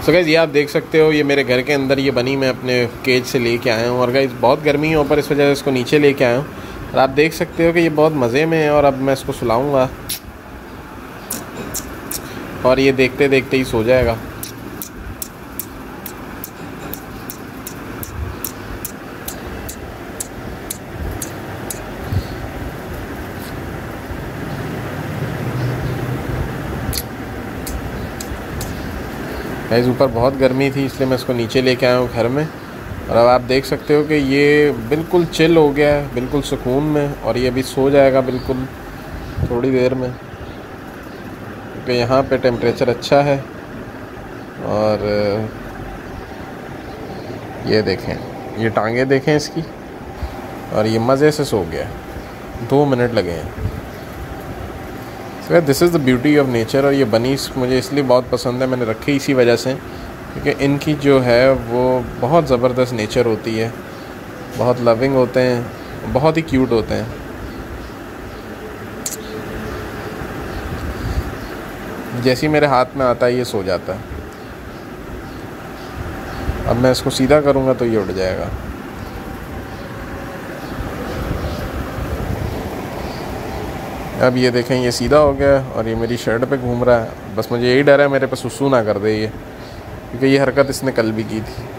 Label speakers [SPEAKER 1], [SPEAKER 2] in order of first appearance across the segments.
[SPEAKER 1] So guys ये आप देख सकते हो, ये मेरे घर के अंदर ये बनी मैं अपने केज से लेके आया हूँ। और गाइस बहुत गर्मी है ऊपर, इस वजह से इसको नीचे लेके आया हूँ। और आप देख सकते हो कि ये बहुत मज़े में है। और अब मैं इसको सुलाऊँगा और ये देखते देखते ही सो जाएगा। गाइस ऊपर बहुत गर्मी थी, इसलिए मैं इसको नीचे लेके आया हूँ घर में। और अब आप देख सकते हो कि ये बिल्कुल चिल हो गया है, बिल्कुल सुकून में। और ये अभी सो जाएगा बिल्कुल थोड़ी देर में, क्योंकि यहाँ पे टेम्परेचर अच्छा है। और ये देखें, ये टांगे देखें इसकी, और ये मज़े से सो गया। 2 मिनट लगे हैं। This is the beauty of nature. और ये बनीस मुझे इसलिए बहुत पसंद है, मैंने रखी इसी वजह से, क्योंकि इनकी जो है वो बहुत ज़बरदस्त नेचर होती है, बहुत लविंग होते हैं, बहुत ही क्यूट होते हैं। जैसे ही मेरे हाथ में आता है ये सो जाता है। अब मैं इसको सीधा करूँगा तो ये उड़ जाएगा। अब ये देखें, ये सीधा हो गया और ये मेरी शर्ट पे घूम रहा है। बस मुझे यही डर है मेरे पे सुसु ना कर दे ये, क्योंकि ये हरकत इसने कल भी की थी।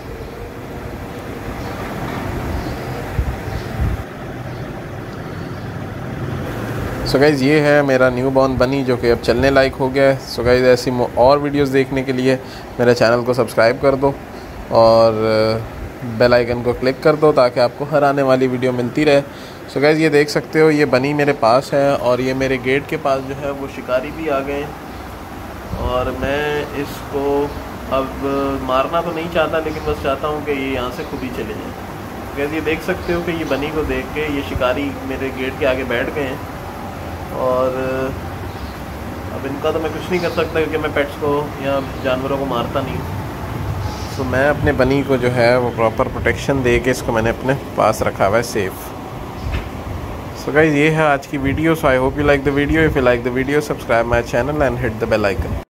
[SPEAKER 1] सो गाइज़ ये है मेरा न्यू बॉर्न बनी, जो कि अब चलने लायक हो गया है। सो गाइज़ ऐसी और वीडियोस देखने के लिए मेरे चैनल को सब्सक्राइब कर दो और बेल आइकन को क्लिक कर दो, ताकि आपको हर आने वाली वीडियो मिलती रहे। सो गाइज़ ये देख सकते हो, ये बनी मेरे पास है। और ये मेरे गेट के पास जो है वो शिकारी भी आ गए। और मैं इसको अब मारना तो नहीं चाहता, लेकिन बस चाहता हूँ कि ये यहाँ से खुद ही चले जाएँ। गाइज़ ये देख सकते हो कि ये बनी को देख के ये शिकारी मेरे गेट के आगे बैठ गए हैं। और अब इनका तो मैं कुछ नहीं कर सकता, क्योंकि मैं पेट्स को या जानवरों को मारता नहीं हूँ। तो मैं अपने बनी को जो है वो प्रॉपर प्रोटेक्शन दे के इसको मैंने अपने पास रखा हुआ है सेफ़। सो गाइज़ ये है आज की video. So I hope you like the video. If you like the video, subscribe my channel and hit the bell icon.